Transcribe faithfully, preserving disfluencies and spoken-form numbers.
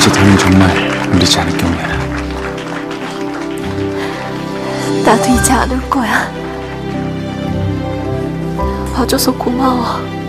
이제 더는 정말 울리지 않을 경우야. 나도 이제 안 울 거야. 와줘서 고마워.